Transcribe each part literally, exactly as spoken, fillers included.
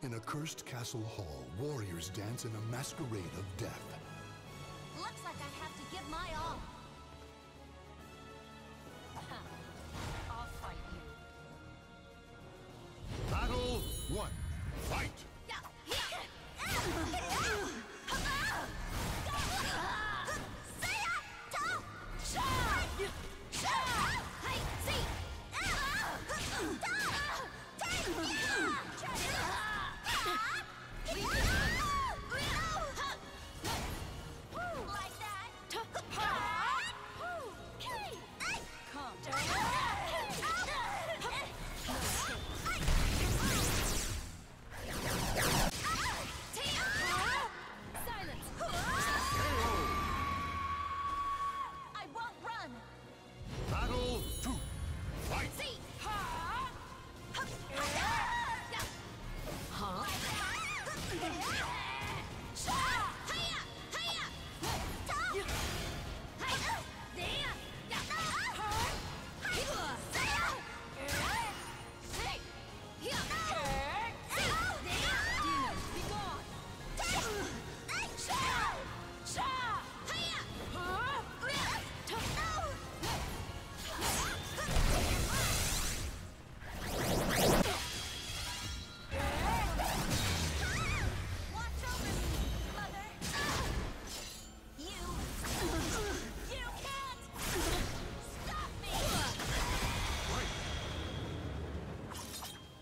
In a cursed castle hall, warriors dance in a masquerade of death. Looks like I have to give my all. I'll fight you. Battle one. Fight!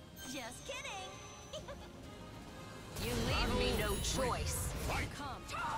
Just kidding. You leave me no choice. Fight! Come.